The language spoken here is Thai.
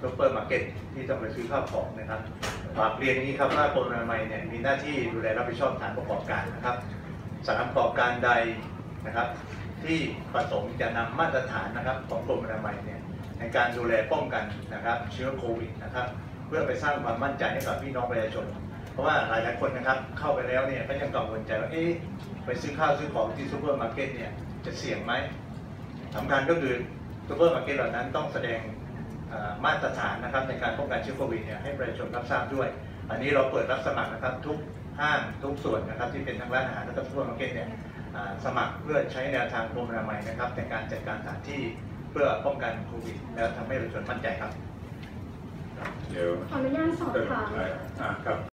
ซูเปอร์มาร์เก็ตที่ต้องไปซื้อข้าวของนะครับฝากเรียนอย่างนี้ครับว่ากรมอนามัยเนี่ยมีหน้าที่ดูแลรับผิดชอบฐานประกอบการนะครับสถานประกอบการใดนะครับที่ประสงค์จะนำมาตรฐานนะครับของกรมอนามัยเนี่ยในการดูแลป้องกันนะครับเชื้อโควิดนะครับเพื่อไปสร้างความมั่นใจให้กับพี่น้องประชาชนเพราะว่าหลายคนนะครับเข้าไปแล้วเนี่ยก็ยังกังวลใจว่าไปซื้อข้าวซื้อของที่ซูเปอร์มาร์เก็ตเนี่ยจะเสี่ยงไหมสำคัญก็คือซูเปอร์มาร์เก็ตเหล่านั้นต้องแสดงมาตรฐานนะครับในการป้องกันเชื้อโควิดเนี่ยให้ประชาชนรับทราบด้วยอันนี้เราเปิดรับสมัครนะครับทุกห้างทุกส่วนนะครับที่เป็นทั้งร้านอาหารและซูเปอร์มาร์เก็ตเนี่ยสมัครเพื่อใช้แนวทางกรมอนามัยนะครับในการจัดการสถานที่เพื่อป้องกันโควิดแล้วทำให้ประชาชนมั่นใจครับเดี๋ยวขออนุญาตสอบถามครับ